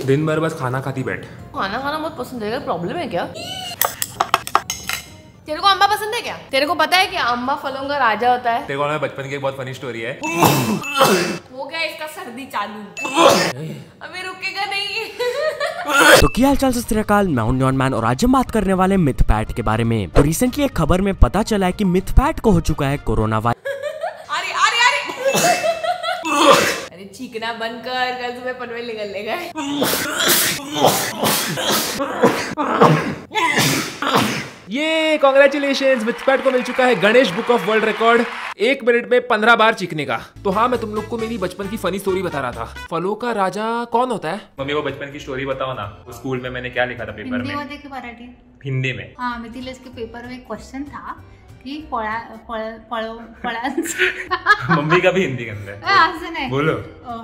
दिन भर बस खाना खाती बैठ। खाना खाना बहुत पसंद है, प्रॉब्लम है क्या? तेरे को अम्बा पसंद है क्या? तेरे को पता है कि अम्बा फलों का राजा होता है? तेरे को ना बचपन की एक बहुत फनी स्टोरी है। हो गया इसका सर्दी चालू, अभी रुकेगा नहीं। तो क्या हालचाल, सत श्री अकाल, मैं हूं न्योन मैन और आज हम बात करने वाले मिथपैट के बारे में। तो रिसेंटली एक खबर में पता चला है कि मिथपैट को हो चुका है कोरोना वायरस। अरे चीखना बंद कर, कल सुबह पनवेल निकल लेगा। ये कांग्रेचुलेशंस, मिथपैट को मिल चुका है Guinness book of world record 1 minute में 15 बार चीखने का। तो हाँ, मैं तुम लोग को मेरी बचपन की फनी स्टोरी बता रहा था। फलों का राजा कौन होता है? मम्मी वो बचपन की स्टोरी बताओ ना। वो स्कूल में मैंने क्या लिखा था पेपर में? हिंदी में। हाँ, मिथिलेश के पेपर में एक क्वेश्चन था कि मम्मी का भी हिंदी के अंदर बोलो।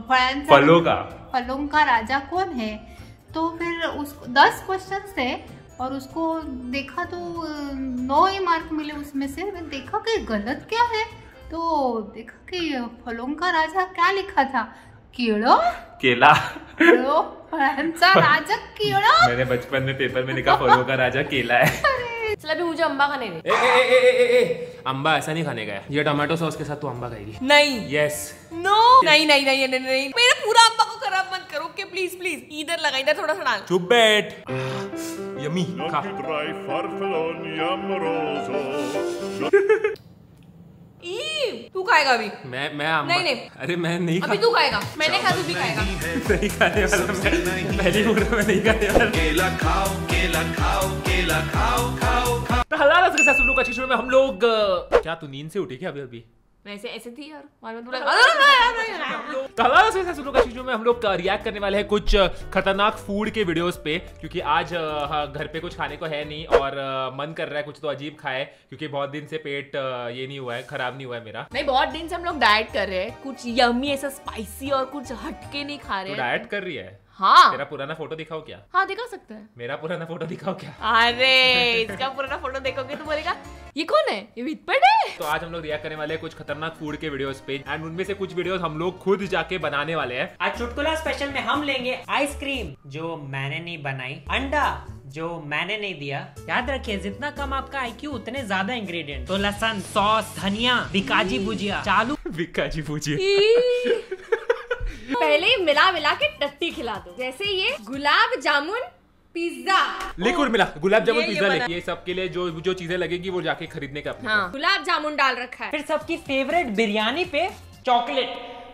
फलों का राजा कौन है? तो फिर उसको 10 क्वेश्चन थे और उसको देखा तो 9 ही मार्क मिले उसमें से। मैं देखा कि गलत क्या है, तो देखा कि फलों का राजा क्या लिखा था, केला। फलों राजा केला। मैंने बचपन में पेपर में लिखा फलों का राजा केला है। चल अभी मुझे अम्बा खाने दे। अम्बा ऐसा नहीं खाने का है, ये टमाटो सॉस के साथ तू अम्बा खाएगी। नहीं। यस। नो। नहीं नहीं नहीं नहीं नहीं, मेरा पूरा अम्बा को खराब मत करो, ओके प्लीज प्लीज। इधर लगा, इधर थोड़ा सा डाल। चुप बैठ। यम्मी खा। तू खाएगा अभी? मैं नहीं नहीं, अरे मैं नहीं अभी तू खाएगा, मैंने कहा तू भी खाएगा। नहीं खाने वाला मैं, पहली बोल रहा मैं नहीं खाने वाला। केला खाओ, केला खाओ, केला खाओ, खाओ खाओ। तो हलाल के साथ लोग अच्छी शुरू में हम लोग क्या तू नींद से उठी क्या अभी अभी? वैसे ऐसे थी यार, तो में हम लोग रिएक्ट करने वाले हैं कुछ खतरनाक फूड के वीडियोस पे, क्योंकि आज घर पे कुछ खाने को है नहीं और मन कर रहा है कुछ तो अजीब खाए, क्योंकि बहुत दिन से पेट ये नहीं हुआ है, खराब नहीं हुआ है मेरा। नहीं, बहुत दिन से हम लोग डाइट कर रहे हैं, कुछ यम्मी ऐसा स्पाइसी और कुछ हटके नहीं खा रहे हैं। डाइट कर रही है? हाँ। तेरा पुराना फोटो दिखाओ क्या? हाँ दिखा सकते हैं। मेरा पुराना फोटो दिखाओ क्या? अरे इसका पुराना फोटो देखोगे तो बोलेगा ये कौन है, ये मिथपैट है। तो आज हम लोग रिएक्ट करने वाले हैं कुछ खतरनाक फूड के वीडियोस पे, एंड उनमें से कुछ वीडियोस हम लोग खुद जाके बनाने वाले हैं। आज चुटकुला स्पेशल में हम लेंगे आइसक्रीम जो मैंने नहीं बनाई, अंडा जो मैंने नहीं दिया। याद रखिए, जितना कम आपका आईक्यू उतने ज्यादा इंग्रेडिएंट। तो लहसुन, सॉस, धनिया, बिकाजी भुजिया चालू। बिकाजी भुजिया पहले मिला के टट्टी खिला दो। जैसे ये गुलाब जामुन पिज्जा, लिक्विड मिला, गुलाब जामुन पिज्जा लेके ये सब के लिए जो चीजें लगेगी वो जाके खरीदने का। हाँ, गुलाब जामुन डाल रखा है। फिर सबकी फेवरेट बिरयानी पे चॉकलेट।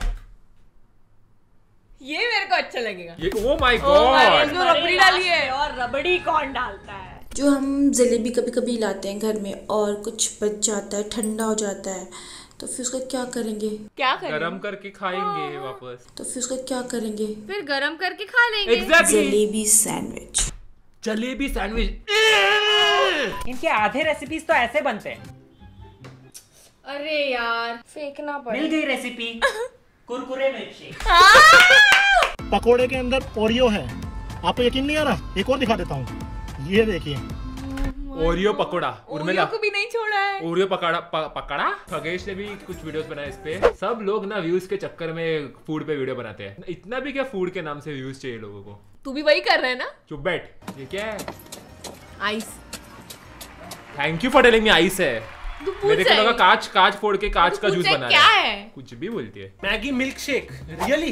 ये मेरे को अच्छा लगेगा। ये ओ माय गॉड, रबड़ी डाली है। और रबड़ी कौन डालता है? जो हम जलेबी कभी कभी लाते हैं घर में और कुछ बच जाता है, ठंडा हो जाता है, तो फिर उसका क्या करेंगे? गरम करके खाएंगे वापस। तो फिर उसका क्या करेंगे? फिर गरम करके खा लेंगे। Exactly. Jalebi sandwich. Jalebi sandwich. इनके आधे रेसिपीज तो ऐसे बनते हैं। अरे यार फेंकना पड़े। मिल गई रेसिपी, कुरकुरे मिल्कशेक। पकोड़े के अंदर ओरियो है, आपको यकीन नहीं आ रहा? एक और दिखा देता हूँ, ये देखिए ओरियो पकोड़ा। ओरियो को भी नहीं छोड़ा है। ओरियो पकड़ा। खगेश ने भी कुछ वीडियोस बनाए इस पे। सब लोग ना व्यूज के चक्कर में फूड पे वीडियो बनाते हैं। इतना भी क्या फूड के नाम से व्यूज चाहिए लोगों को? तू भी वही कर रहा है ना? चुप बैठ। ये क्या है? Ice. Thank you for telling me ice है। मेरे को लगा कांच फोड़ के कांच का जूस बना क्या है? कुछ भी बोलती है। Maggi milk shake. रियली?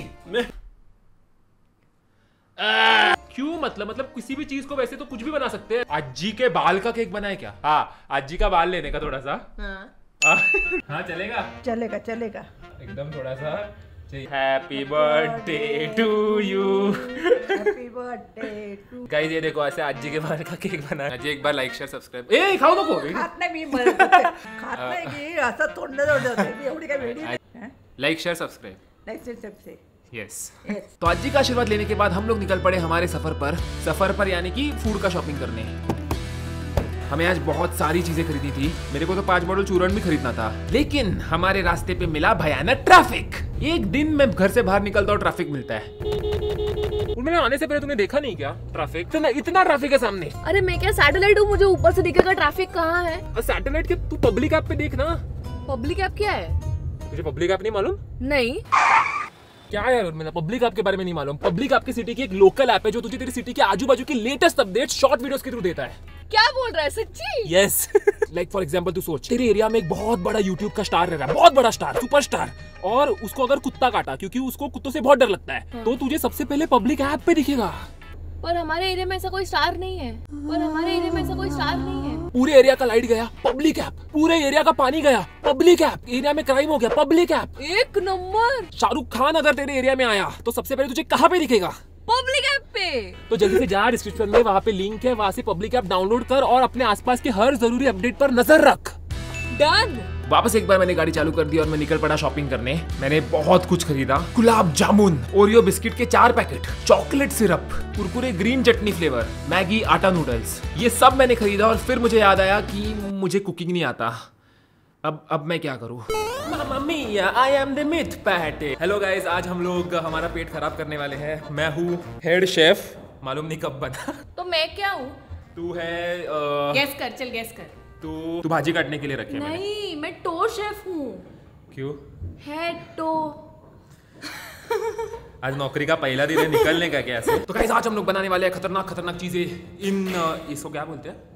क्यों? मतलब किसी भी चीज को वैसे तो कुछ भी बना सकते हैं। आजी के बाल का केक बनाए क्या? हाँ, आजी का बाल लेने का थोड़ा सा। हाँ चलेगा एकदम थोड़ा सा। Happy birthday to you. Happy birthday to. Guys ये देखो, ऐसे आजी के बाल का केक बना है। एक बार लाइक शेयर सब्सक्राइब। ए खाओ नको। खात नाही मी, खात नाही की असं तोंडात एवढी काय वेडी। Like share subscribe. Like share subscribe. Yes. तो आजी का आशीर्वाद लेने के बाद हम लोग निकल पड़े हमारे सफर पर यानी कि फूड का शॉपिंग करने। हमें आज बहुत सारी चीजें खरीदी थी। मेरे को तो 5 बॉटल चूरन भी खरीदना था, लेकिन हमारे रास्ते पे मिला भयानक ट्रैफिक। एक दिन में घर से बाहर निकलता हूँ ट्रैफिक मिलता है। उन्होंने आने से पहले तुमने देखा नहीं क्या ट्रैफिक? इतना ट्रैफिक है सामने। अरे मैं क्या सैटेलाइट हूँ, मुझे ऊपर से दिखेगा ट्रैफिक कहाँ है? सैटेलाइट के तू पब्लिक ऐप पे देखना। पब्लिक ऐप क्या है? तुझे पब्लिक ऐप नहीं मालूम? नहीं। क्या यार मतलब पब्लिक ऐप के बारे में नहीं मालूम? पब्लिक ऐप की सिटी की एक लोकल ऐप है जो तुझे तेरी सिटी के आजू बाजू की लेटेस्ट अपडेट शॉर्ट वीडियोस के थ्रू देता है। क्या बोल रहा है, सच्ची? यस लाइक फॉर एग्जांपल तू सोच, तेरे एरिया में एक बहुत बड़ा यूट्यूब का स्टार रह रहा है, बहुत बड़ा स्टार, सुपरस्टार, और उसको अगर कुत्ता काटा, क्योंकि उसको कुत्तों से बहुत डर लगता है, तो तुझे सबसे पहले पब्लिक ऐप पे दिखेगा। पर हमारे एरिया में ऐसा कोई स्टार नहीं है। पूरे एरिया का लाइट गया, पब्लिक ऐप। पूरे एरिया का पानी गया, पब्लिक ऐप। एरिया में क्राइम हो गया, पब्लिक ऐप। एक नंबर। शाहरुख खान अगर तेरे एरिया में आया तो सबसे पहले तुझे कहाँ पे दिखेगा? पब्लिक ऐप पे। तो जल्दी से जा, डिस्क्रिप्शन में वहाँ पे लिंक है, वहाँ से पब्लिक ऐप डाउनलोड कर और अपने आसपास के हर जरूरी अपडेट पर नजर रख। डन। वापस एक बार मैंने गाड़ी चालू कर दी और मैं निकल पड़ा शॉपिंग करने। मैंने बहुत कुछ खरीदा, गुलाब जामुन, ओरियो बिस्किट के 4 packet, chocolate syrup, Kurkure green chutney flavour, Maggi atta noodles, ये सब मैंने खरीदा। और फिर मुझे याद आया कि मुझे कुकिंग नहीं आता। अब मैं क्या करूं? मामा मिया, I am the myth pat. Hello guys, आज हम लोग हमारा पेट खराब करने वाले हैं। मैं हूँ हेड शेफ, मालूम नहीं कब बना। तो मैं क्या हूँ? तू है गेस कर, चल गेस कर। तू भाजी काटने के लिए रखे? नहीं, मैं टो शेफ हूँ। क्यों? हेड टो। आज नौकरी का पहला दिन है, निकलने का क्या ऐसे? तो गाइस आज हम लोग बनाने वाले हैं खतरनाक खतरनाक चीजें। इसको क्या बोलते हैं?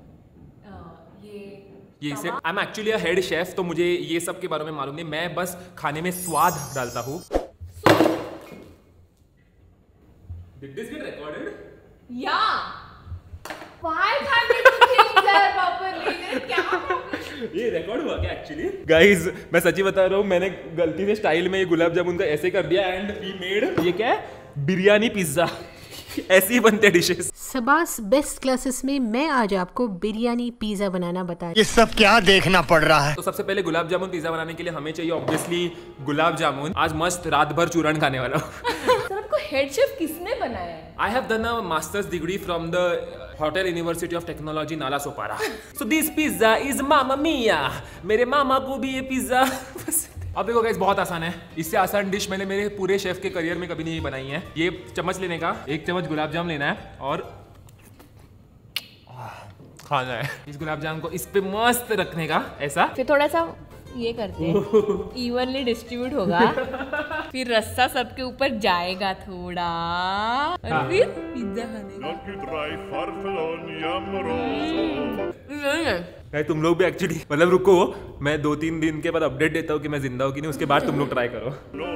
ये इसे I am actually a head chef, तो मुझे ये सब के बारे में मालूम नहीं। मैं बस खाने में स्वाद डालता हूँ। Did this get recorded? Yeah. Why can't it be changed there properly? ये रिकॉर्ड हुआ क्या एक्चुअली? गाइस मैं सच्ची बता रहा हूँ, मैंने गलती से स्टाइल में ये गुलाब जामुन का ऐसे कर दिया एंड वी मेड ये क्या है, बिरयानी पिज्जा। ऐसे ही बनते डिशेस। सबास बेस्ट क्लासेस में मैं आज आपको बिरयानी पिज्जा बनाना बता रही हूँ। ये सब क्या देखना पड़ रहा है? तो सबसे पहले गुलाब जामुन पिज्जा बनाने के लिए हमें चाहिए ऑब्वियसली गुलाब जामुन। आज मस्त रात भर चूरन खाने वाला हूँ। सर आपको हेड शेफ किसने बनाया है? I have done a master's degree from the Hotel University of Technology Nala Sopara. So this pizza is Mamma Mia। मेरे मामा को भी ये पिज्जा अब देखो गाइस, बहुत आसान है। इससे आसान डिश मैंने मेरे पूरे शेफ के करियर में कभी नहीं बनाई है। ये चम्मच लेने का, 1 चम्मच गुलाब जामुन लेना है और खाना है। इस गुलाब जामुन को इस पे मस्त रखने का ऐसा, फिर थोड़ा सा ये करते हैं, इवनली डिस्ट्रीब्यूट होगा, फिर रस्सा सबके ऊपर जाएगा थोड़ा, और फिर पिज्जा खाने का। तुम लोग भी एक्चुअली मतलब रुको, मैं 2-3 दिन के बाद अपडेट देता हूँ कि मैं जिंदा हूँ कि नहीं, उसके बाद तुम लोग ट्राई करो।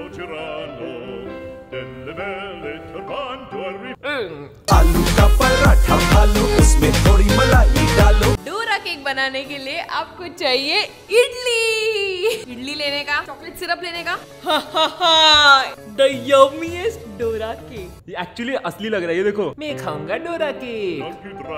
आलू का पराठा आलू, उसमें थोड़ी मलाई डालो। डोरा केक बनाने के लिए आपको चाहिए इडली लेने का, चॉकलेट सिरप लेने का। The यम्मीएस्ट Dora cake. ये एक्चुअली असली लग रहा है, ये देखो। मैं खाऊंगा डोरा केक।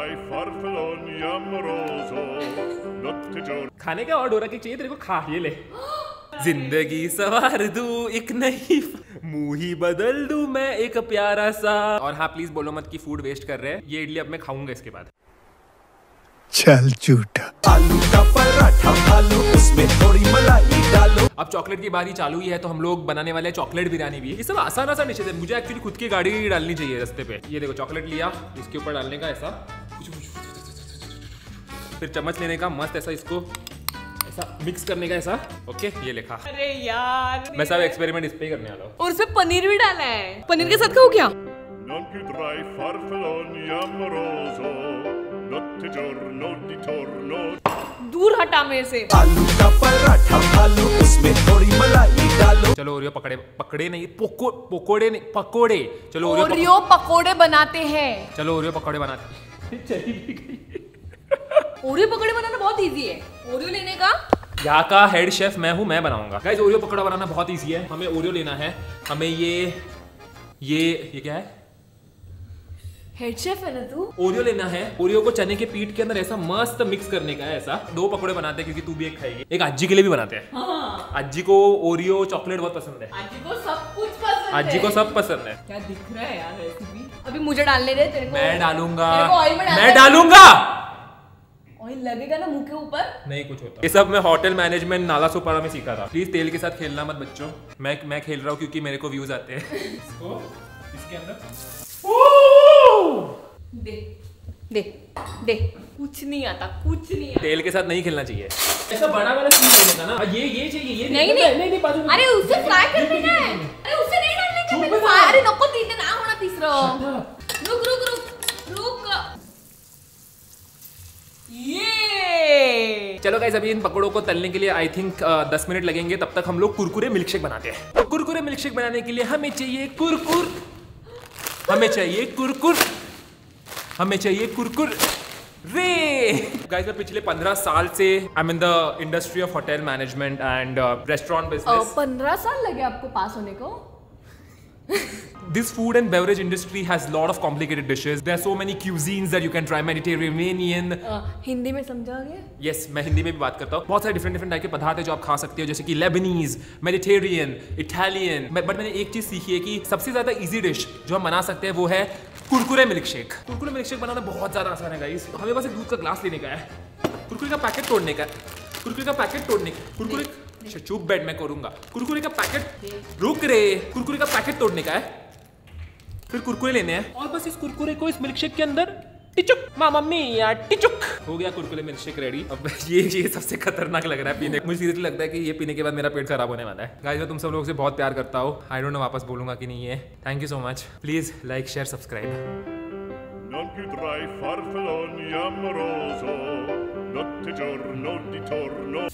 खाने का और डोरा केक चाहिए तेरे को, खा ये ले। जिंदगी सवार दूं एक नई, मुंह ही बदल दूं मैं एक प्यारा सा। और हाँ प्लीज बोलो मत कि फूड वेस्ट कर रहे हैं। ये इडली अब मैं खाऊंगा इसके बाद। चल झूठा। आलू का पराठा आलू, उसमें थोड़ी मलाई डालो। अब चॉकलेट की बारी चालू ही है, तो हम लोग बनाने वाले हैं चॉकलेट बिरयानी भी। ये सब आसान आसान डिशेज है। मुझे एक्चुअली खुद की गाड़ी डालनी चाहिए रास्ते पे। ये देखो चॉकलेट लिया, इसके ऊपर डालने का ऐसा, फिर चम्मच लेने का, मस्त ऐसा इसको ऐसा मिक्स करने का ऐसा। ओके ये लिखा। अरे यार मैं सब एक्सपेरिमेंट इस पे ही करने वाला हूँ। और उसमें पनीर भी डाला है। पनीर के साथ खाओ क्या? दूर हटा मेरे से। आलू का पराठा आलू, उसमें थोड़ी मलाई डालो। चलो ओरियो पकड़े नहीं, पकोड़े नहीं, पकोड़े। चलो ओरियो पकोड़े बनाते हैं। चलो ओरियो पकोड़े बनाते। चली भी गई। ओरियो पकोड़े बनाना बहुत इजी है। ओरियो लेने का, यहाँ का हेड शेफ मैं हूँ, मैं बनाऊंगा। गाइस ओरियो पकोड़ा बनाना बहुत इजी है। हमें ओरियो लेना है, हमें ये क्या है? हेड शेफ है ना तू? ओरियो लेना है। ओरियो को चने के पीठ के अंदर ऐसा मस्त मिक्स करने का है ऐसा। 2 पकोड़े बनाते हैं क्योंकि तू भी एक खाएगी। एक आजी के लिए भी बनाते हैं। हाँ। आजी को ओरियो चॉकलेट बहुत पसंद है। आजी को सब कुछ पसंद है। आजी को सब पसंद है। क्या दिख रहा है यार रेसिपी? अभी मुझे डालने दे तेरे को। मैं डालूंगा। ऑयल में मैं डालूंगा। ऑयल लगेगा ना मुंह के ऊपर? नहीं कुछ होता। ये सब मैं होटल मैनेजमेंट नाला सोपारा में सीखा था। प्लीज तेल के साथ खेलना मत बच्चों। मैं खेल रहा हूँ क्योंकि मेरे को व्यूज आते हैं। इसके अंदर दे कुछ नहीं आता, कुछ नहीं आता। तेल के साथ नहीं खेलना चाहिए। ऐसा बड़ा वाला सीन लेने का ना। ये चाहिए, ये नहीं बाजू में। अरे उससे फ्राई कर देना है। अरे उससे नहीं डालने का। अरे नको तिथे ना होणार तिसरं. रुक. ये चलो गाइस, अभी इन पकौड़ों को तलने के लिए आई थिंक 10 मिनट लगेंगे. तब तक हम लोग कुरकुरे मिल्कशेक बनाते हैं. तो कुरकुरे मिल्कशेक बनाने के लिए हमें चाहिए कुरकुर. रे गाइस, मैं पिछले 15 साल से I am in the industry of hotel management and restaurant business. 15 साल लगे आपको पास होने को? This food and beverage industry has lot of complicated dishes. There are so many cuisines that you can try. Mediterranean. Hindi में समझोगे? Yes, मैं हिंदी में भी बात करता हूँ. बहुत सारे different टाइप के पदार्थ है जो आप खा सकते हो, जैसे कि Lebanese, Mediterranean, Italian. बट मैंने एक चीज सीखी है कि सबसे ज्यादा इजी डिश जो हम बना सकते हैं वो है कुरकुरे मिल्कशेक. कुरकुरे मिल्कशेक बनाना बहुत ज्यादा आसान है गाइस. हमें बस एक दूध का ग्लास लेने का है, कुरकुरे का पैकेट तोड़ने का, कुरकुरे चुप बेड में करूंगा. कुरकुरे का पैकेट कुरकुरे का पैकेट तोड़ने का है, फिर कुरकुरे लेने हैं और बस इस कुरकुरे को इस मिल्कशेक के अंदर टिचुक. मम्मी यार टिचुक हो गया कुरकुरे मिल्कशेक रेडी. अब ये सबसे खतरनाक लग रहा है पीने. मुझे सीरियसली लगता है कि ये पीने के बाद मेरा पेट खराब होने वाला है. गाइस, मैं तुम सब लोगों से बहुत प्यार करता हूँ. आई डोंट नो वापस बोलूंगा कि नहीं है. Thank you so much. Please like, share, subscribe. Non più tra i farfalloni amoroso, notte giorno di torno.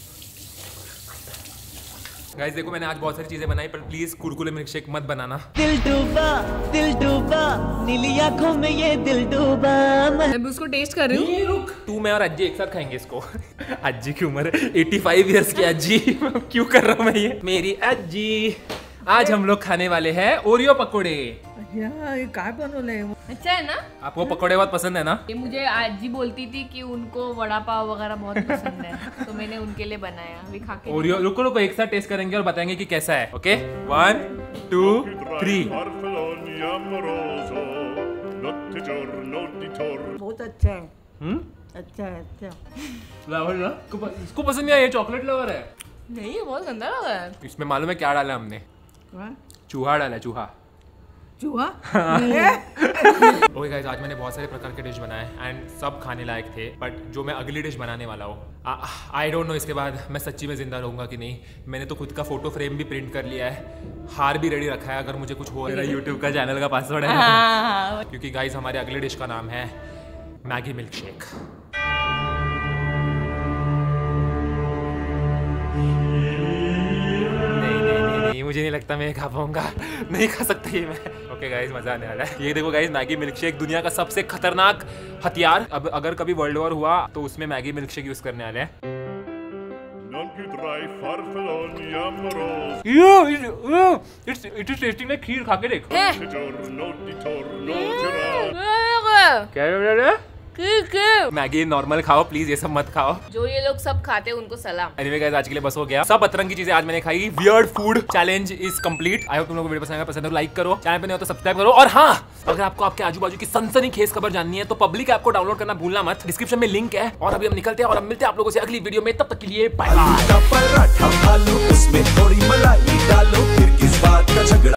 Guys देखो, मैंने आज बहुत सारी चीजें बनाई, पर प्लीज कुरकुरे मिल्कशेक मत बनाना. दिल डूबा नीली आंखों में ये दिल डूबा. मैं भी उसको टेस्ट कर रही हूँ. रुक, तू मैं और अज्जी एक साथ खाएंगे इसको. अज्जी की उम्र 85 इयर्स की अज्जी. क्यों कर रहा हूँ मैं ये? मेरी अज्जी. आज हम लोग खाने वाले हैं ओरियो पकोड़े. ये काय बनवलंय? अच्छा है ना? आपको पकोड़े बहुत पसंद है ना? ये मुझे आजी बोलती थी कि उनको वड़ा पाव वगैरह बहुत पसंद है, तो मैंने उनके लिए बनाया. अभी खा के ओरियो. रुको एक साथ टेस्ट करेंगे और बताएंगे कि कैसा है. ओके, 1 2 3. बहुत अच्छा है. अच्छा है. इसको पसंद नहीं आया. ये चॉकलेट फ्लेवर है. नहीं, ये बहुत गंदा लगा है. इसमें मालूम है क्या डाला हमने? चूहा डाला. चूहा. ओके गाइस, आज मैंने बहुत सारे प्रकार के डिश बनाए एंड सब खाने लायक थे. बट जो मैं अगली डिश बनाने वाला हूँ, आई डोंट नो इसके बाद मैं सच्ची में जिंदा रहूंगा कि नहीं. मैंने तो खुद का फोटो फ्रेम भी प्रिंट कर लिया है, हार भी रेडी रखा है अगर मुझे कुछ हो. मेरा यूट्यूब का चैनल का पासवर्ड है. क्योंकि गाइस, हमारे अगले डिश का नाम है मैगी मिल्कशेक. मुझे नहीं लगता मैं खा पाऊंगा. नहीं खा सकता ये मैं. ओके गाइस, मजा आने वाला है. ये देखो गाइस, मैगी मिल्कशेक दुनिया का सबसे खतरनाक हथियार. अब अगर कभी वर्ल्ड वॉर हुआ तो उसमें मैगी मिल्कशेक यूज करने वाले हैं. It is tasting like kheer. खा के देख. क्या मैगी नॉर्मल खाओ प्लीज, ये सब मत खाओ. जो ये लोग सब खाते हैं उनको सलाम. एनीवे गाइस, आज के लिए बस हो गया. सब अतरंगी चीजें आज मैंने खाई. Weird food challenge is complete. I hope तुम लोगों को वीडियो पसंद आया. पसंद है तो लाइक करो, चैनल पे नहीं हो तो सब्सक्राइब करो. और हाँ, अगर आपको आपके आजू बाजू की सनसनीखेज खबर जाननी है तो पब्लिक ऐप को डाउनलोड करना भूलना मत. डिस्क्रिप्शन में लिंक है. और अभी हम निकलते हैं और हम मिलते हैं आप लोगों से अगली वीडियो में. तब तक के लिए बाय बाय.